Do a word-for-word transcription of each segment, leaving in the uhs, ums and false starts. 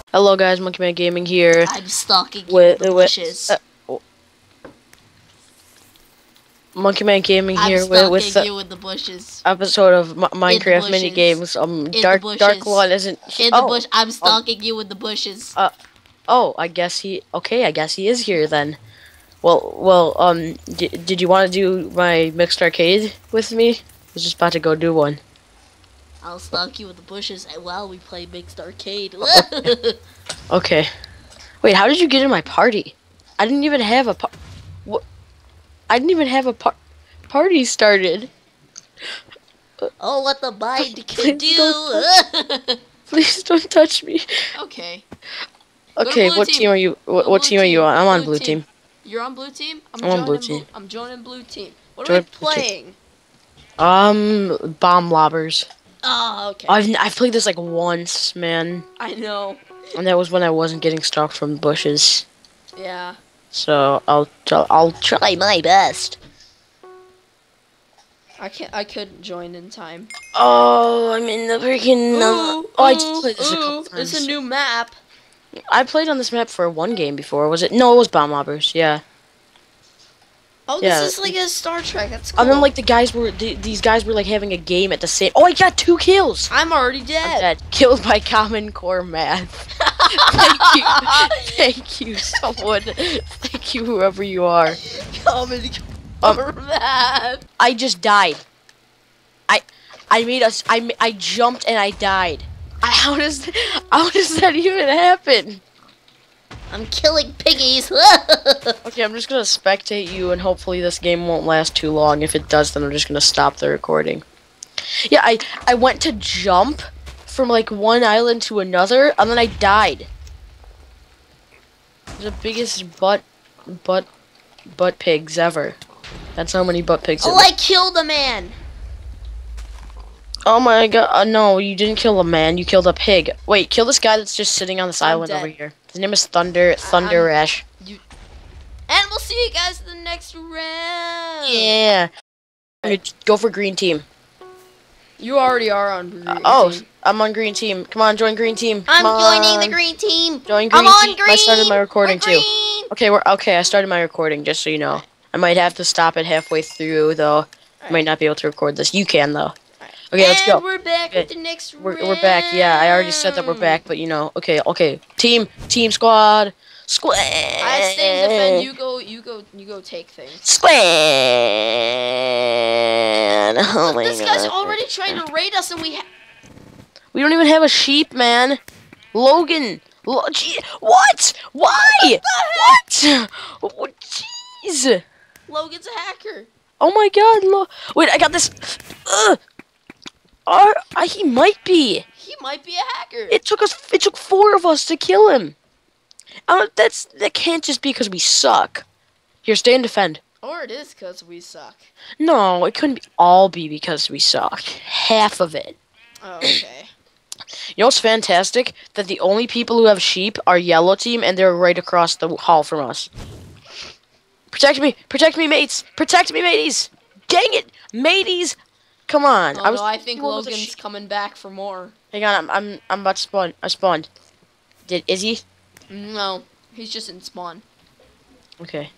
Hello guys, Monkey Man Gaming here. I'm stalking you With, in the with bushes. uh, oh. Monkey Man Gaming I'm here with, stalking with the you in the bushes. episode of M Minecraft bushes. mini games. Um, In Dark the bushes. Dark One isn't. In oh, the bush. I'm um, stalking you in the bushes. Uh, oh, I guess he. Okay, I guess he is here then. Well, well, um, d did you want to do my mixed arcade with me? I was just about to go do one. I'll stalk you in the bushes and while we play mixed arcade. Okay. Wait, how did you get in my party? I didn't even have a par- what? I didn't even have a par party started. Oh, what the mind can Please do. Please don't touch me. Okay. Okay, what team. team are you? What, what team, team are you on? I'm on blue team. team. You're on blue team? I'm, I'm on blue team. team. I'm joining blue team. What Join are we playing? Um, bomb lobbers. Oh, okay. I've I've played this like once, man. I know. And that was when I wasn't getting stalked from the bushes. Yeah. So I'll I'll try my best. I can't. I couldn't join in time. Oh, I'm in the freaking. Ooh, uh, oh, ooh, I just played this ooh, a couple times. It's a new map. I played on this map for one game before. Was it? No, it was bomb lobbers. Yeah. Oh, yeah. this is like a Star Trek. That's cool. And then like the guys were the, these guys were like having a game at the same. Oh, I got two kills. I'm already dead. I'm dead. Killed by Common Core Math. Thank you, thank you, someone. Thank you, whoever you are. Common Core Um, Math. I just died. I, I made us. I I jumped and I died. I, how does how does that even happen? I'm killing piggies. Okay, I'm just gonna spectate you, and hopefully this game won't last too long. If it does, then I'm just gonna stop the recording. Yeah, I I went to jump from like one island to another, and then I died. The biggest butt butt butt pigs ever. That's how many butt pigs. Oh, I killed a man. Oh my god! Uh, no, you didn't kill a man. You killed a pig. Wait, kill this guy that's just sitting on this I'm island dead. over here. His name is Thunder Thunder I'm- Rash. You. And we'll see you guys in the next round. Yeah. Go for green team. You already are on green. Uh, oh, team. I'm on green team. Come on, join green team. I'm Come joining on. the green team. Join green I'm on team. green. I started my recording we're green. too. Okay, we're okay. I started my recording just so you know. I might have to stop it halfway through though. I might not be able to record this. You can though. Okay, and let's go. we're back Okay. with the next We're round. we're back. Yeah, I already said that we're back, but you know. Okay, okay. Team, team, squad, squad. I stay defend. You go. You go. You go. Take things. Squad. Oh my This god. guy's already trying to raid us, and we. Ha We don't even have a sheep, man. Logan. Lo gee, what? Why? What? What? Jeez. Logan's a hacker. Oh my god. Lo Wait, I got this. Ugh. Are, uh, he might be. He might be a hacker. It took us. It took four of us to kill him. Uh, that's that can't just be because we suck. Here, stay and defend. Or it is because we suck. No, it couldn't be all be because we suck. Half of it. Oh, okay. You know what's fantastic? That the only people who have sheep are yellow team, and they're right across the hall from us. Protect me! Protect me, mates! Protect me, mateys! Dang it! Mateys! Come on. Oh, I was no, I think one with the Logan's sheep. coming back for more. Hang on, I'm I'm I'm about to spawn. I spawned. Did is he? No, he's just in spawn. Okay.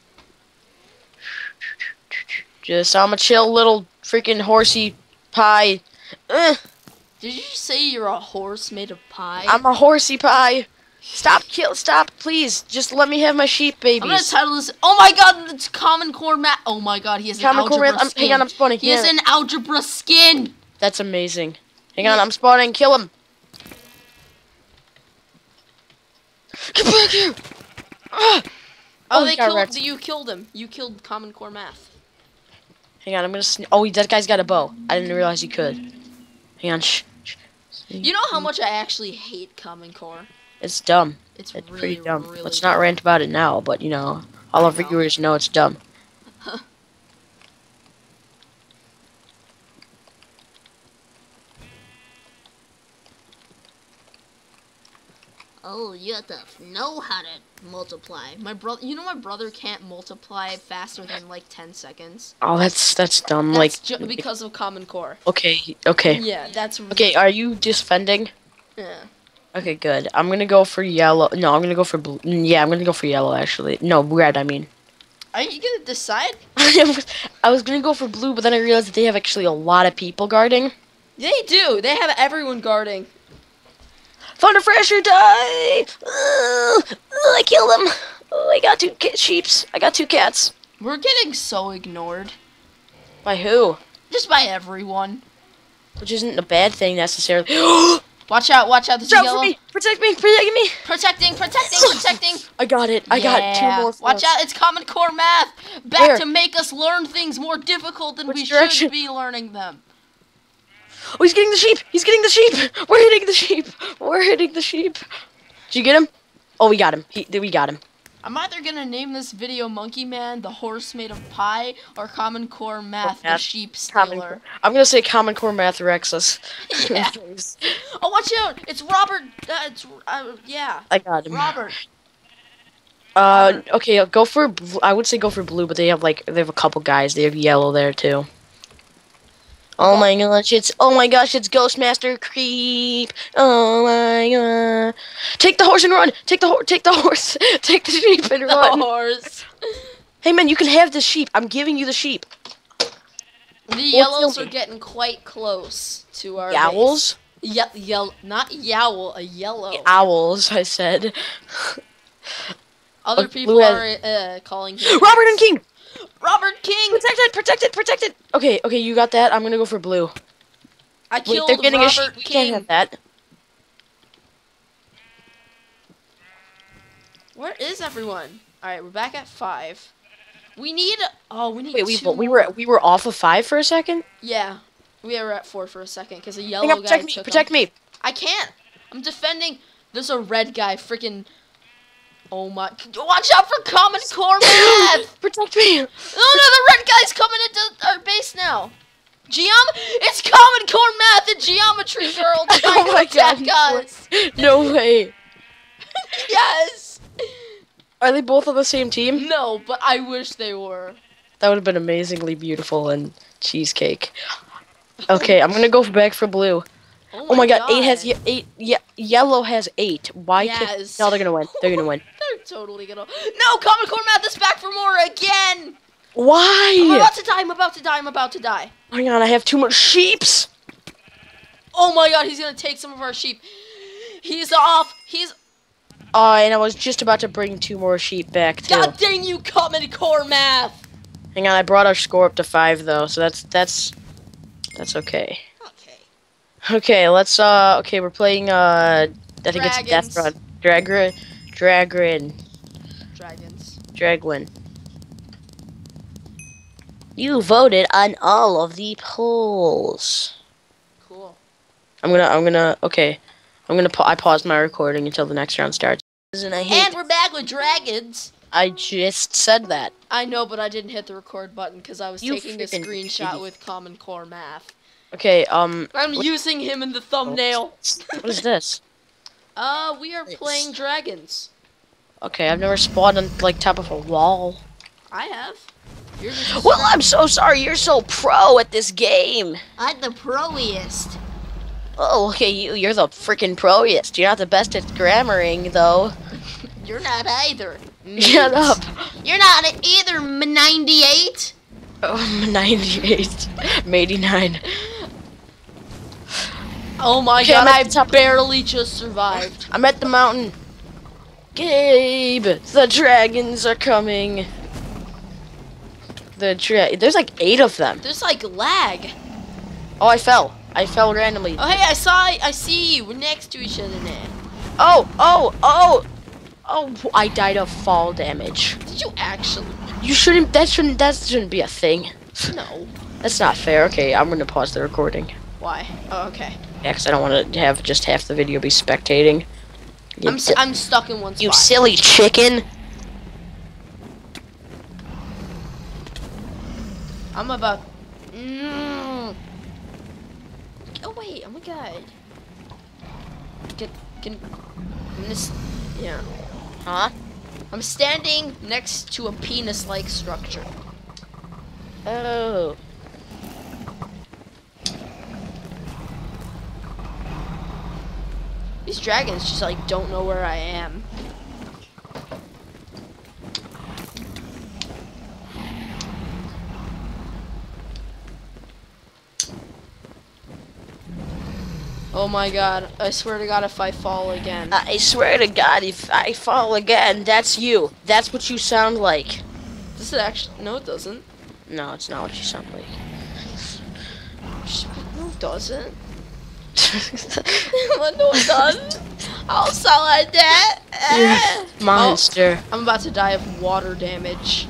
Just I'm a chill little freaking horsey pie. Ugh. Did you just say you're a horse made of pie? I'm a horsey pie. Stop, kill, stop, please. Just let me have my sheep babies. I'm gonna title this. Oh my god, it's Common Core Math. Oh my god, he has an Common Core algebra Math- I'm- skin. hang on, I'm spawning. He has Yeah. an algebra skin. That's amazing. Hang on, I'm spawning. Kill him. Get back here. Ah! Oh, Oh, they he got killed. wrecked. You killed him. You killed Common Core Math. Hang on, I'm gonna. Sn oh, he, that guy's got a bow. I didn't realize he could. Hang on. Shh. shh. You know how much I actually hate Common Core. It's dumb. It's, It's really, pretty dumb. really Let's dumb. not rant about it now, but you know, all our I know. viewers know it's dumb. Oh, you have to know how to multiply. My brother, you know, my brother can't multiply faster than like ten seconds. Oh, that's that's dumb. That's like, ju because of Common Core. okay, okay, Yeah, that's okay. Are you defending? Yeah. Okay, good. I'm gonna go for yellow. No, I'm gonna go for blue. Yeah, I'm gonna go for yellow, actually. No, red, I mean. Are you gonna decide? I was I was gonna go for blue, but then I realized that they have actually a lot of people guarding. They do. They have everyone guarding. Thunder Thrasher, die! Ugh, ugh, I killed him. Oh, I got two cat sheeps. I got two cats. We're getting so ignored. By who? Just by everyone. Which isn't a bad thing necessarily. Watch out, watch out. There's a Drop yellow. for me! Protect me! Protect me! Protecting, protecting, protecting. I got it. I got two Yeah. more. Watch force. out, it's Common Core math. Back Where? to make us learn things more difficult than Which we direction? should be learning them. Oh, he's getting the sheep! He's getting the sheep! We're hitting the sheep! We're hitting the sheep! Did you get him? Oh, we got him. He, we got him. I'm either gonna name this video Monkey Man, the horse made of pie, or Common Core math, the Math. sheep Common stealer. I'm gonna say Common Core Math Rexus. Yeah. Oh, watch out! It's Robert. Uh, it's uh, yeah, I got him. Robert. Uh, okay, I'll go for. Bl- I would say go for blue, but they have like they have a couple guys. They have yellow there too. Oh my gosh! It's oh my gosh! It's Ghostmaster Creep. Oh my god! Take the horse and run! Take the horse! Take the horse! Take the sheep and The run! horse. Hey man, you can have the sheep. I'm giving you the sheep. The yellows kill are me. getting quite close to our Owls? base. Ye- yell, not yowl, a yellow. Owls, I said. Other Uh, people blue are uh, calling him Robert and King! Robert King. Protect it! Protect it! Protect it! Okay, okay, you got that. I'm gonna go for blue. I Wait, killed they're getting a Robert sheep. We can't King. have that. Where is everyone? All right, we're back at five. We need. Oh, we need. Wait, we two we more. were we were off of five for a second. Yeah, we were at four for a second because a Hang yellow on, guy protect me! took Protect him. me! I can't. I'm defending. There's a red guy. Freaking. Oh my! Watch out for Common Core math. Protect me! Oh no, the red guy's coming into our base now. Geom, it's Common Core math and Geometry Girl trying Oh my to attack God, us. No way! Yes. Are they both on the same team? No, but I wish they were. That would have been amazingly beautiful and cheesecake. Okay, I'm gonna go back for blue. Oh my god, eight has ye- eight. Yeah, yellow has eight. Why can't? Yes. No, they're gonna win. They're gonna win. They're totally gonna. No, Common Core math is back for more again. I'm Why? about to die. I'm about to die. I'm about to die. Hang on, I have too much sheeps. Oh my god, he's gonna take some of our sheep. He's off. He's. Oh, and I was just about to bring two more sheep back too. God dang you, Common Core math. Hang on, I brought our score up to five though, so that's that's that's okay. Okay. Okay, let's uh. Okay, we're playing uh. I think it's Dragons. Death Run. Dragrin, Dragrin, Dragons. Dragwin. You voted on all of the polls. Cool. I'm gonna. I'm gonna. Okay. I'm gonna. Pa- I paused my recording until the next round starts. And I hate. And we're back with dragons. I just said that. I know, but I didn't hit the record button because I was You taking a freaking screenshot idiot. with Common Core math. Okay. Um. I'm using him in the thumbnail. What is this? Uh, we are Nice. playing dragons. Okay, I've never spawned on like top of a wall. I have. You're just Well, I'm so sorry. You're so pro at this game. I'm the proiest. Oh, okay. You, you're the freaking proest. You're not the best at grammaring, though. You're not either. Shut up. You're not either, ninety-eight. Oh, ninety-eight. eighty-nine. Oh my Okay, god, I'm at I the top. barely just survived. I'm at the mountain. Gabe, the dragons are coming. The dra- There's like eight of them. There's like lag. Oh, I fell. I fell randomly. Oh hey, I saw, I see you. We're next to each other now. Oh, oh, oh. Oh, I died of fall damage. Did you actually? You shouldn't, that shouldn't, that shouldn't be a thing. No. That's not fair. Okay, I'm gonna pause the recording. Why? Oh, okay. Yeah, 'cause I don't want to have just half the video be spectating. You, I'm, s I'm stuck in one spot. you silly chicken. I'm about. Mm. Oh wait! Oh my god! Can can I'm just, yeah. Huh? I'm standing next to a penis-like structure. Oh. You These dragons just like don't know where I am. Oh my god, I swear to god if I fall again. I swear to God, if I fall again, that's you. That's what you sound like. Does it actually? No, it doesn't. No, it's not what you sound like. No, it doesn't. No, it doesn't. I'll sound like that. Monster. Oh, I'm about to die of water damage.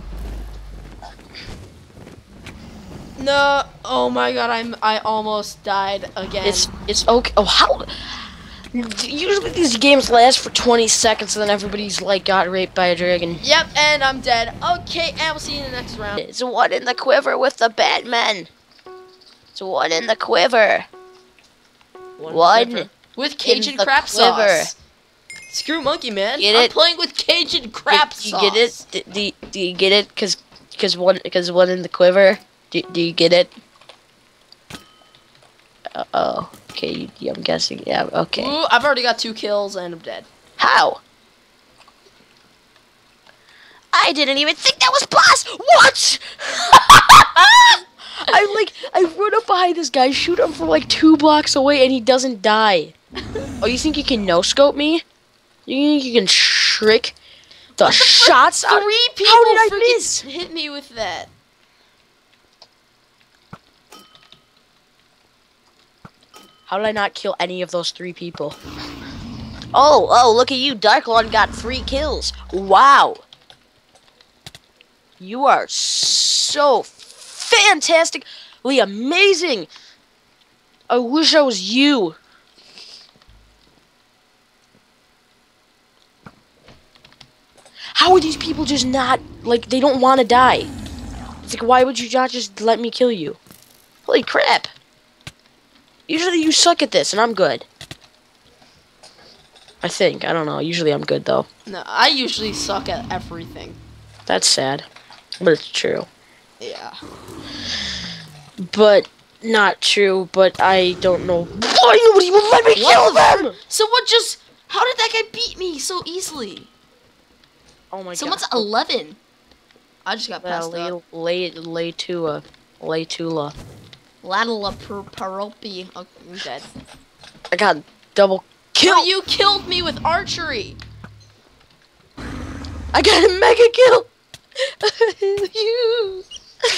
No, oh my god, I'm I almost died again. It's it's okay. Oh, how? Usually these games last for twenty seconds, and then everybody's like got raped by a dragon. Yep, and I'm dead. Okay, and we'll see you in the next round. It's one in the quiver with the Batman. It's one in the quiver. One, One with Cajun the crab quiver. sauce. Screw monkey man. Get I'm it? playing with Cajun crab do, do sauce. you get it? Do, do, do you get it? Cause, cause one, cause one in the quiver. Do, do you get it? Uh oh. Okay, you, I'm guessing. Yeah. Okay. Ooh, I've already got two kills and I'm dead. How? I didn't even think that was boss. What? I like I run up behind this guy, shoot him from like two blocks away, and he doesn't die. Oh, you think you can no scope me? You think you can trick the, What the shots frick? out? Three people How did I freaking miss? hit me with that. How did I not kill any of those three people? Oh, oh, look at you. Darklord got three kills. Wow. You are so fantastically amazing. I wish I was you. How are these people just not, like, they don't want to die? It's like, why would you not just let me kill you? Holy crap. Usually you suck at this, and I'm good. I think. I don't know. Usually I'm good, though. No, I usually suck at everything. That's sad. But it's true. Yeah. But not true, but I don't know why nobody would let me kill them! So what just... How did that guy beat me so easily? Oh my Someone's god. eleven. I just got Well, passed lay, up. lay, lay Tua. Lay Tula. Ladala Paropi. Oh, I'm dead. I got double kill! Well, you killed me with archery. I got a mega kill! you.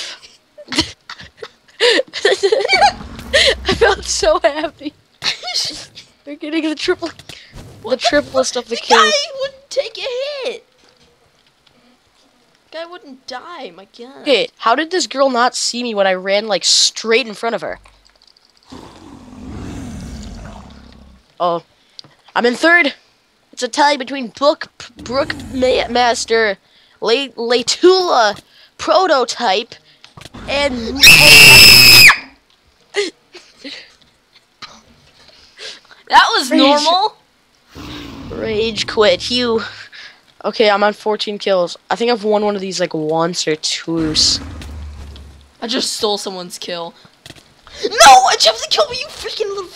I felt so happy. They're getting the triple, the triplest of the The kills. guy wouldn't take a hit. Guy wouldn't die. My god. Okay, how did this girl not see me when I ran like straight in front of her? Oh, I'm in third. It's a tie between Book Brook Ma Master, Le Laytula Prototype, and. That was Rage. normal. Rage quit. You. Okay, I'm on fourteen kills. I think I've won one of these like once or twice. I just stole someone's kill. No, I jumped to kill me, you freaking little.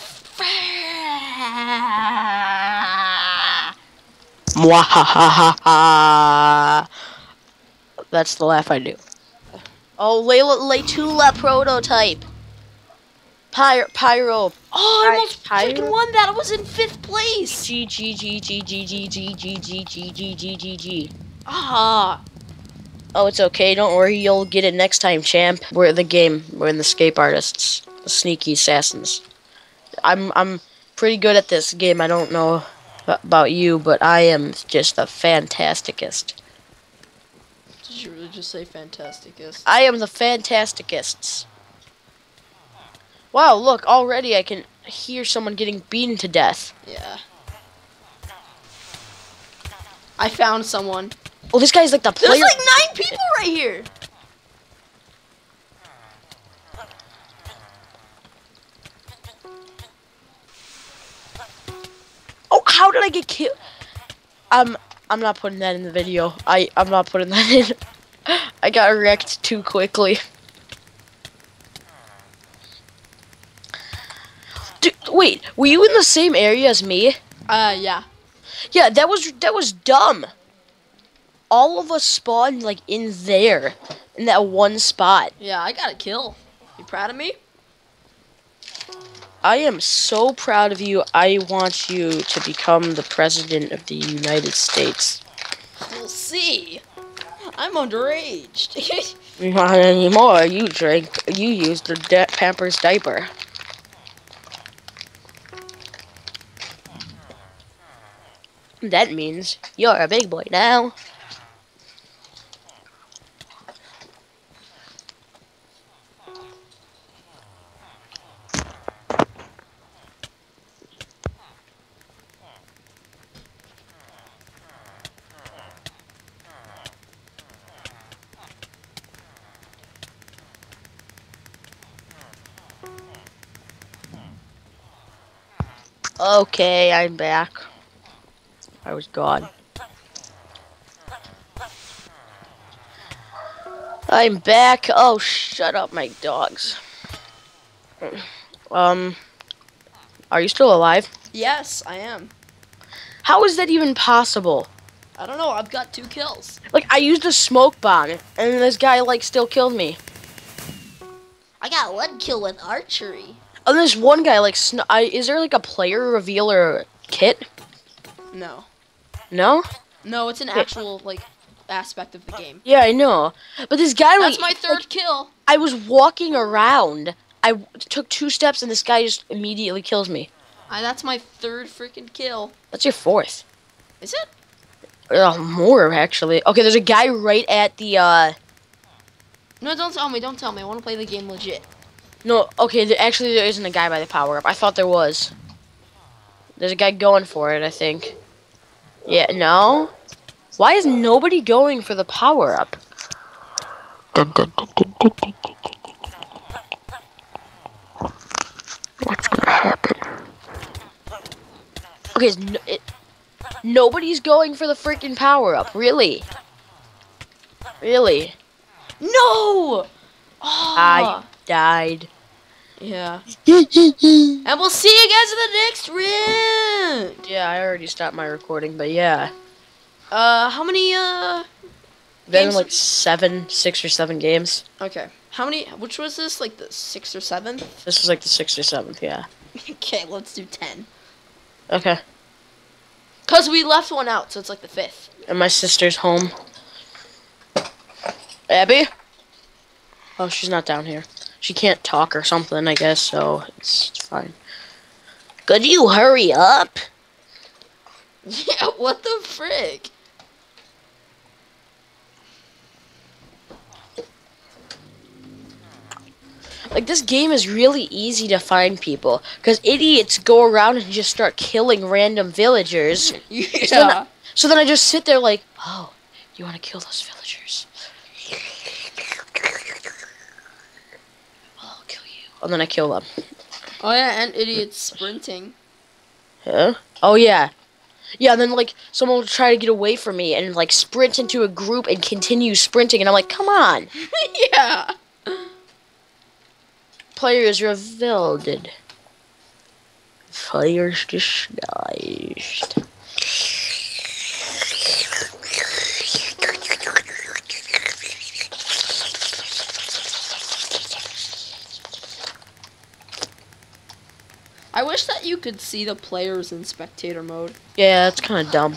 Mwahahaha. That's the laugh I do. Oh, Layla Laytula Prototype. Pyro. Pyro. Oh, I almost Pyro. freaking won that. I was in fifth place. G G G G G G G G G G G G G G. Ah. Oh, it's okay. Don't worry. You'll get it next time, champ. We're in the game. We're in the escape artists, the sneaky assassins. I'm I'm pretty good at this game. I don't know about you, but I am just the fantasticest. Did you really just say fantasticest? I am the fantasticests. Wow, look, already I can hear someone getting beaten to death. Yeah. I found someone. Oh, this guy's like the player. There's like nine people right here. Oh, how did I get killed? Um, I'm not putting that in the video. I, I'm not putting that in. I got wrecked too quickly. Dude, Wait, were you in the same area as me? Uh, yeah. Yeah, that was that was dumb. All of us spawned like in there, in that one spot. Yeah, I got a kill. You proud of me? I am so proud of you. I want you to become the president of the United States. We'll see. I'm underage. Not anymore. You drank. You used the da- Pampers diaper. That means you're a big boy now. Okay, I'm back. I was gone. I'm back. Oh, shut up, my dogs. Um, are you still alive? Yes, I am. How is that even possible? I don't know. I've got two kills. Like, I used a smoke bomb, and this guy, like, still killed me. I got one kill with archery. And this one guy, like, sn I, is there, like, a player revealer kit? No. No? No, it's an actual, like, aspect of the game. Yeah, I know. But this guy, like... That's my third like, kill. I was walking around. I w took two steps, and this guy just immediately kills me. I, that's my third freaking kill. That's your fourth. Is it? Uh, more, actually. Okay, there's a guy right at the, uh... No, don't tell me. Don't tell me. I want to play the game legit. No, okay, there, actually there isn't a guy by the power-up. I thought there was. There's a guy going for it, I think. Yeah, no? Why is nobody going for the power-up? What's gonna happen? Okay, is no, it, nobody's going for the freaking power-up. Really? Really? No! Oh. I died. Yeah. And we'll see you guys in the next round. Yeah, I already stopped my recording, but yeah. Uh, how many, uh... Then games? like seven, six or seven games. Okay. How many, which was this? Like the sixth or seventh? This was like the sixth or seventh, yeah. Okay, let's do ten. Okay. Because we left one out, so it's like the fifth. And my sister's home. Abby? Oh, she's not down here. She can't talk or something, I guess, so it's, it's fine. Could you hurry up? Yeah, what the frick? Like, this game is really easy to find people. Because idiots go around and just start killing random villagers. Yeah. So then, I, so then I just sit there like, oh, you want to kill those villagers? I'll kill you. And then I kill them. Oh yeah, and idiots sprinting. Huh? Oh, yeah. Yeah, and then, like, someone will try to get away from me and, like, sprint into a group and continue sprinting. And I'm like, come on. Yeah. Players revealed. Players disguised. I wish that you could see the players in spectator mode. Yeah, that's kind of dumb.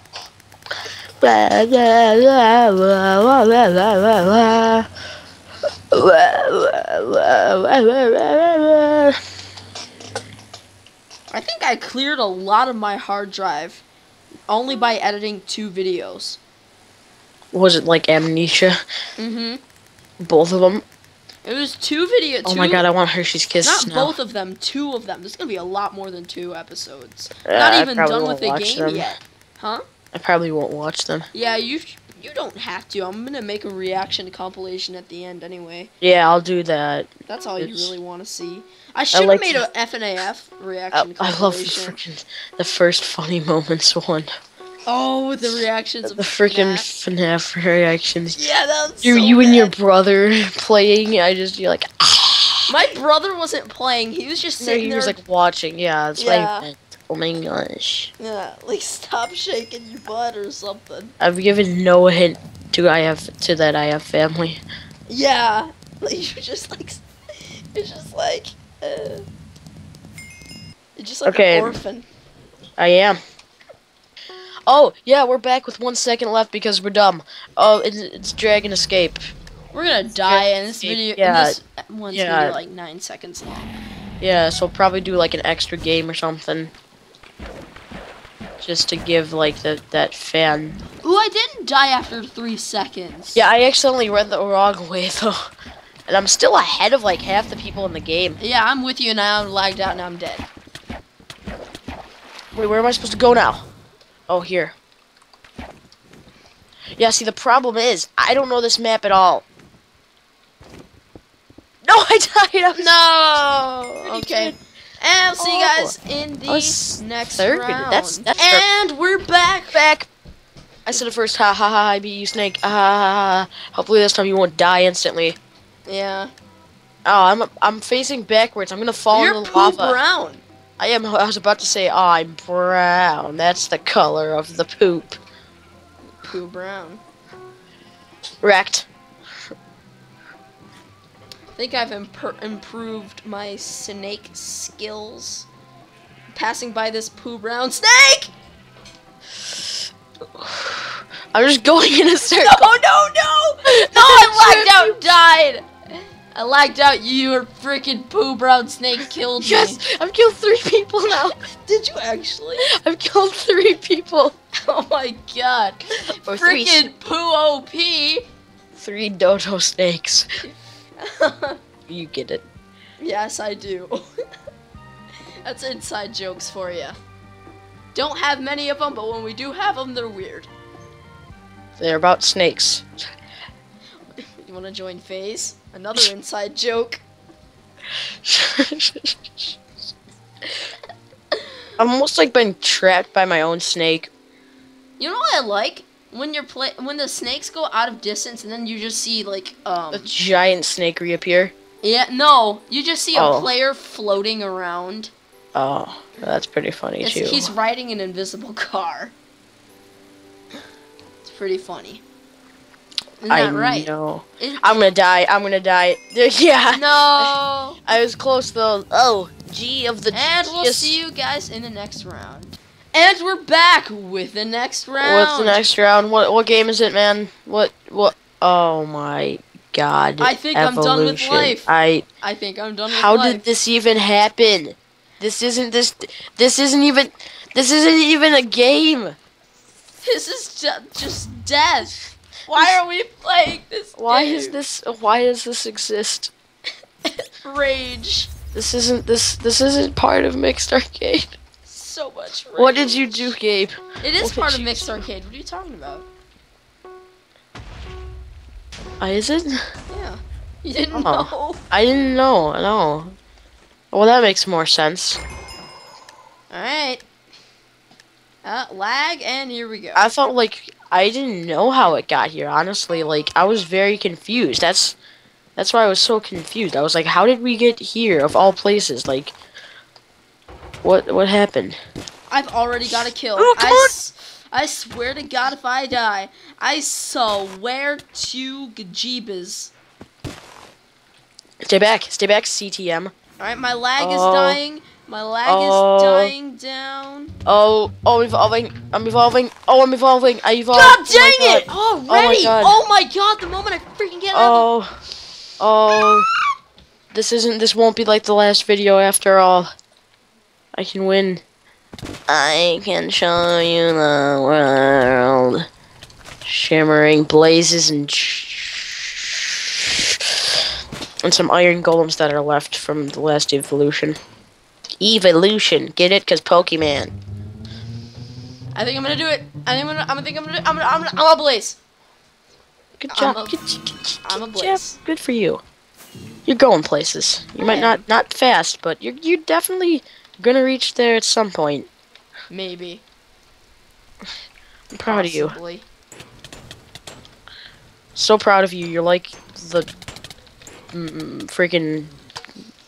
I think I cleared a lot of my hard drive only by editing two videos. Was it like Amnesia? Mm-hmm. Both of them? It was two videos. Oh my god, I want Hershey's Kisses Not now. both of them, two of them. This is going to be a lot more than two episodes. Yeah, Not I even probably done won't with the watch game them. yet. Huh? I probably won't watch them. Yeah, you you don't have to. I'm going to make a reaction compilation at the end anyway. Yeah, I'll do that. That's all you It's- really want to see. I should have like made to- a F N A F I, reaction I love the compilation. freaking the first funny moments one. Oh, with the reactions of The freaking FNAF. FNAF reactions. Yeah, that's You, so you and your bad. brother playing. I just you're like. Ah. My brother wasn't playing. He was just No, sitting he there. was like watching. Yeah, that's what Yeah. I meant. Oh my gosh. Yeah, like stop shaking your butt or something. I've given no hint to I have to that I have family. Yeah, like you're just like, you're just like, uh, you're just like Okay. an orphan. I am. Oh yeah, we're back with one second left because we're dumb. Oh, it's, it's Dragon Escape. We're gonna die in this video. Yeah, this one's yeah. gonna be like nine seconds long. Yeah, so we'll probably do like an extra game or something. Just to give like the that fan. Ooh, I didn't die after three seconds. Yeah, I accidentally read the wrong way though. And I'm still ahead of like half the people in the game. Yeah, I'm with you now. I'm lagged out and I'm dead. Wait, where am I supposed to go now? Oh, here. Yeah, see, the problem is, I don't know this map at all. No, I died! I was No. Okay. good. And I'll see you Oh. guys in the I was next third. round. That's- that's and we're back. back. I said it first. Ha ha ha! I beat you, Snake. Ah, ha, ha, ha. Hopefully this time you won't die instantly. Yeah. Oh, I'm I'm facing backwards. I'm gonna fall You're into the poop lava. brown. I am. I was about to say, oh, I'm brown. That's the color of the poop. Poo brown. Wrecked. I think I've imp- improved my snake skills. Passing by this poo brown snake. I'm just going in a circle. No, no, no! No, I lagged out, died. I lagged out. Your freaking poo brown snake killed me. Yes, I've killed three people now. Did you actually? I've killed three people. Oh my god. Or three, Freaking poo O P. three dodo snakes. You get it. Yes, I do. That's inside jokes for you. Don't have many of them, but when we do have them, they're weird. They're about snakes. You want to join FaZe? Another inside joke. I'm almost like been trapped by my own snake. You know what I like? When you're play when the snakes go out of distance and then you just see like um A giant snake reappear. yeah no you just see a Oh. player floating around. Oh, that's pretty funny It's, too. he's riding an invisible car. It's pretty funny. Isn't I that right? know. It- I'm gonna die. I'm gonna die. Yeah. no. I was close though. Oh, G of the And we'll G's. see you guys in the next round. And we're back with the next round. What's the next round? What what game is it, man? What what? Oh my God! I think I'm done with Evolution. life. I. I think I'm done with How life. did this even happen? This isn't this. This isn't even. This isn't even a game. This is ju- just death. Why are we playing this Why game? is this? Why does this exist? Rage. This isn't this. This isn't part of Mixed Arcade. So much rage. What did you do, Gabe? It is What did part of you Mixed do? Arcade. What are you talking about? Uh, is it? Yeah. You didn't Oh. know? I didn't know. No. Well, that makes more sense. Alright. Uh, lag, and here we go. I felt like I didn't know how it got here. Honestly, like I was very confused. That's that's why I was so confused. I was like, how did we get here of all places? Like, what what happened? I've already got a kill. Oh, come I, on. s- I swear to God, if I die, I swear to Gajibas. Stay back. Stay back. C T M. Alright, my lag is Oh. dying. My lag Oh. is dying down. Oh oh, I'm evolving. I'm evolving. Oh, I'm evolving. I evolved. God Oh my dang God. it! Already! God. Oh my God! The moment I freaking get out. Oh oh. This isn't. This won't be like the last video after all. I can win. I can show you the world. Shimmering blazes and and some iron golems that are left from the last evolution. Evolution, get it? Cause Pokemon. I think I'm gonna do it. I think I'm gonna. I'm gonna think I'm gonna. Do it. I'm gonna. I'm gonna. I'm a blaze. Good I'm job. a- good, good, good, I'm a good blaze. job. Good for you. You're going places. You I might am. not not fast, but you're you're definitely gonna reach there at some point. Maybe. I'm proud of you. Possibly. So proud of you. You're like the mm, freaking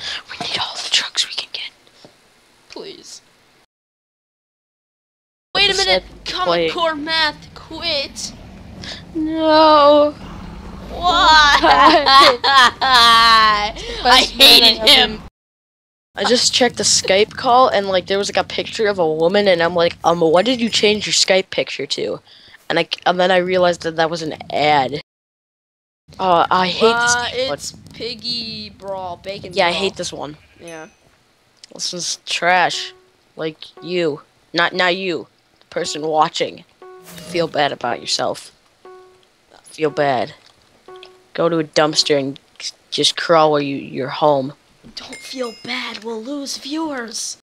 We need all the trucks we can get. Please. Wait a Just minute! said Common play. Core Math, quit! No. Why? I Best man hated I him! ever- I just checked the Skype call and like there was like a picture of a woman and I'm like, um, what did you change your Skype picture to? And I and then I realized that that was an ad. Oh, I hate Uh, this. Game, it's Piggy Brawl, Bacon yeah, I Brawl. hate this one. Yeah. This is trash. Like you, not not you, the person watching. Feel bad about yourself. Feel bad. Go to a dumpster and just crawl where you you're home. Don't feel bad, we'll lose viewers.